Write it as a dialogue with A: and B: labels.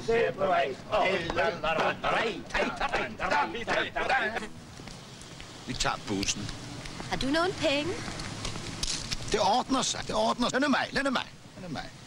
A: Vi tager bussen.
B: Har du nogen penge?
A: Det ordner sig, det ordner sig. Lad nu mig.